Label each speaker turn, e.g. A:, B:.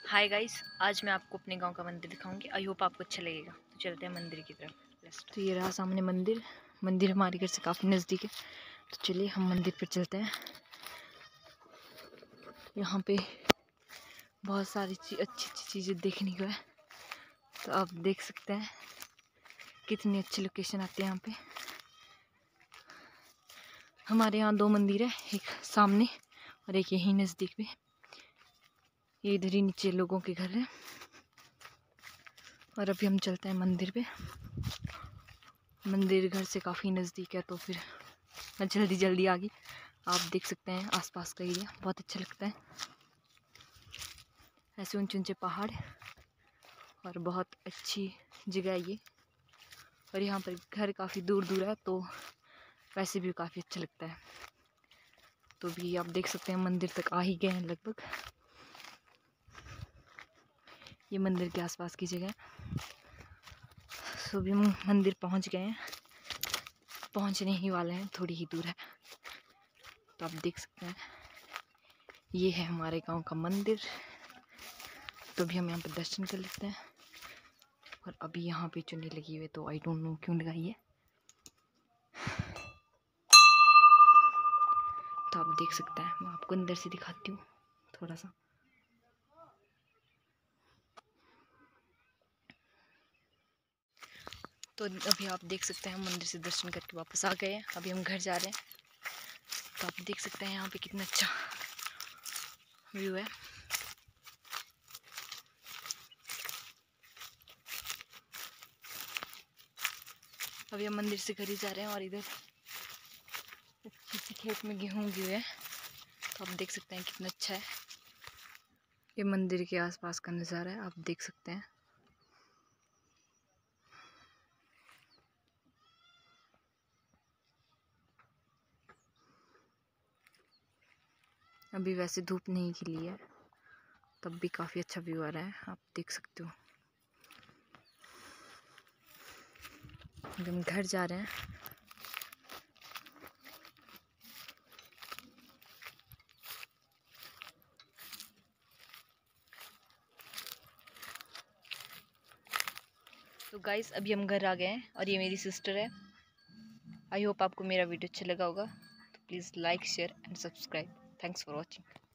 A: Hi guys, आज मैं आपको अपने गांव का मंदिर दिखाऊंगी। आई होप आपको अच्छा लगेगा। तो चलते हैं मंदिर की तरफ। तो ये रहा सामने मंदिर। मंदिर हमारे घर से काफ़ी नज़दीक है, तो चलिए हम मंदिर पर चलते हैं। यहाँ पे बहुत सारी अच्छी अच्छी चीज़ें देखने को है। तो आप देख सकते हैं कितनी अच्छी लोकेशन आती है यहाँ पे। हमारे यहाँ 2 मंदिर है, एक सामने और एक यहीं नज़दीक में। ये इधर ही नीचे लोगों के घर है। और अभी हम चलते हैं मंदिर पे। मंदिर घर से काफ़ी नज़दीक है, तो फिर मैं जल्दी जल्दी आ गई। आप देख सकते हैं आसपास का एरिया बहुत अच्छा लगता है। ऐसे ऊंचे ऊंचे पहाड़ और बहुत अच्छी जगह है ये। और यहाँ पर घर काफ़ी दूर दूर है, तो वैसे भी काफ़ी अच्छा लगता है। तो भी आप देख सकते हैं मंदिर तक आ ही गए हैं लगभग। ये मंदिर के आसपास की जगह है। तो भी हम मंदिर पहुँच गए हैं, पहुँचने ही वाले हैं, थोड़ी ही दूर है। तो आप देख सकते हैं ये है हमारे गांव का मंदिर। तो भी हम यहाँ पर दर्शन कर लेते हैं। और अभी यहाँ पे चुन्नी लगी हुई है, तो आई डोंट नो क्यों लगाई है। तो आप देख सकते हैं, मैं आपको अंदर से दिखाती हूँ थोड़ा सा। तो अभी आप देख सकते हैं हम मंदिर से दर्शन करके वापस आ गए हैं। अभी हम घर जा रहे हैं। तो आप देख सकते हैं यहाँ पे कितना अच्छा व्यू है। अभी हम मंदिर से घर ही जा रहे हैं। और इधर किसी खेत में गेहूँ उगी हुई है, तो आप देख सकते हैं कितना अच्छा है। ये मंदिर के आसपास का नज़ारा है, आप देख सकते हैं। अभी वैसे धूप नहीं खिली है, तब भी काफ़ी अच्छा व्यू आ रहा है, आप देख सकते हो। हम घर जा रहे हैं। तो गाइस अभी हम घर आ गए हैं और ये मेरी सिस्टर है। आई होप आपको मेरा वीडियो अच्छा लगा होगा। तो please like share and subscribe. Thanks for watching.